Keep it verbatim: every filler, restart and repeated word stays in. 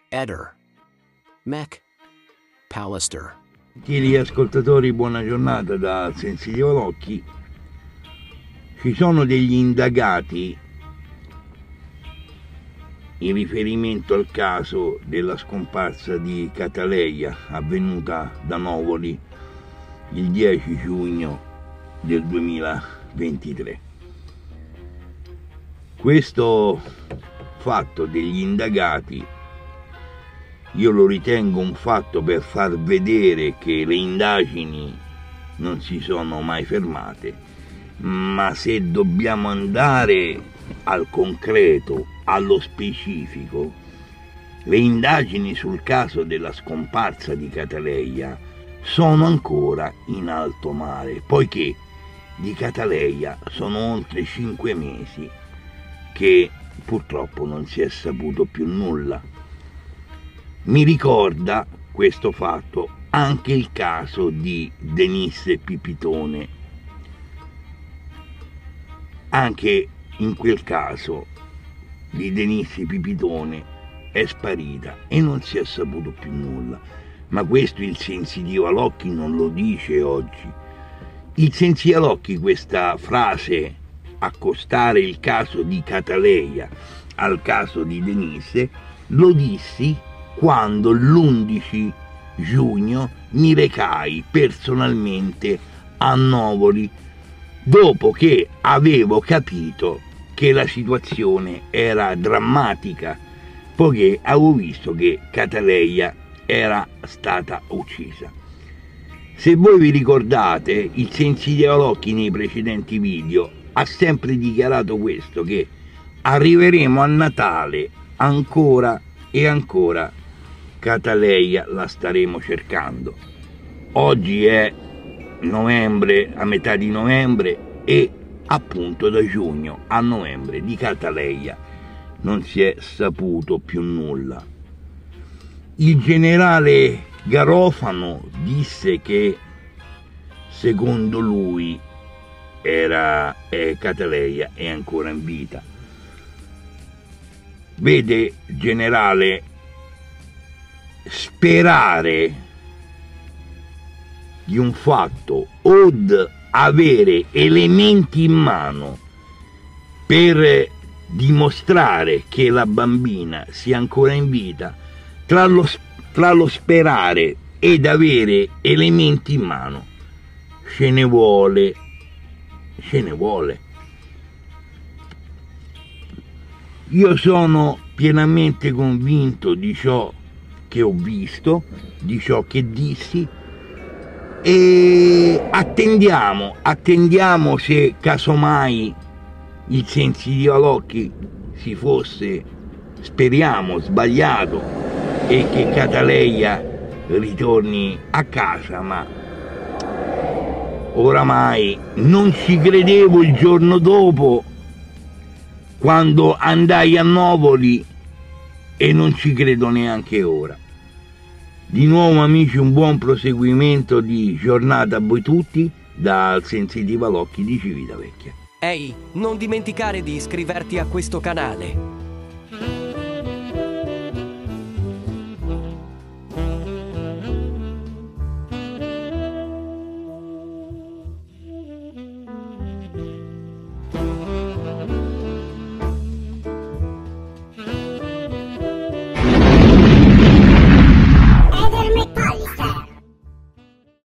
Eder, Mac, Pallister. Gentili ascoltatori, buona giornata da Sensitivo Locchi. Ci sono degli indagati in riferimento al caso della scomparsa di Cataleia avvenuta da Novoli il dieci giugno del duemilaventitré. Questo fatto degli indagati io lo ritengo un fatto per far vedere che le indagini non si sono mai fermate, ma se dobbiamo andare al concreto, allo specifico, le indagini sul caso della scomparsa di Cataleia sono ancora in alto mare, poiché di Cataleia sono oltre cinque mesi che purtroppo non si è saputo più nulla. Mi ricorda questo fatto anche il caso di Denisse Pipitone. Anche in quel caso di Denisse Pipitone è sparita e non si è saputo più nulla. Ma questo il Sensitivo Alocchi non lo dice oggi. Il Sensitivo Alocchi questa frase, accostare il caso di Cataleia al caso di Denisse, lo dissi quando l'undici giugno mi recai personalmente a Novoli, dopo che avevo capito che la situazione era drammatica, poiché avevo visto che Cataleia era stata uccisa. Se voi vi ricordate, il Sensitivo Alocchi nei precedenti video ha sempre dichiarato questo, che arriveremo a Natale ancora e ancora Cataleia la staremo cercando. Oggi è novembre, a metà di novembre, e appunto da giugno a novembre di Cataleia non si è saputo più nulla. Il generale Garofano disse che secondo lui era eh, Cataleia è ancora in vita. Vede, generale, sperare di un fatto o avere elementi in mano per dimostrare che la bambina sia ancora in vita, tra lo, tra lo sperare ed avere elementi in mano, ce ne vuole, ce ne vuole. Io sono pienamente convinto di ciò che ho visto, di ciò che dissi, e attendiamo, attendiamo se casomai il Sensitivo Alocchi si fosse, speriamo, sbagliato e che Cataleia ritorni a casa, ma oramai non ci credevo il giorno dopo quando andai a Novoli e non ci credo neanche ora. Di nuovo amici, un buon proseguimento di giornata a voi tutti dal Sensitivo Alocchi di Civitavecchia. Ehi, non dimenticare di iscriverti a questo canale.